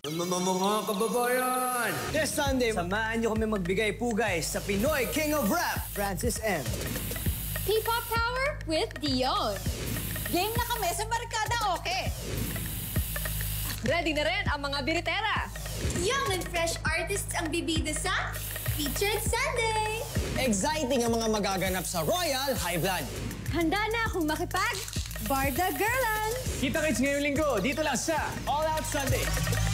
Mga kababayan! This Sunday, samahan niyo kami magbigay pugay sa Pinoy King of Rap, Francis M. P-pop power with Dion. Game na kami sa Barkada Okay. Ready na rin ang mga biritera. Young and fresh artists ang bibida sa Featured Sunday. Exciting ang mga magaganap sa Royal High Blood. Handa na akong makipag Barda Girlan. Kita-kits ngayong linggo, dito lang sa All Out Sunday.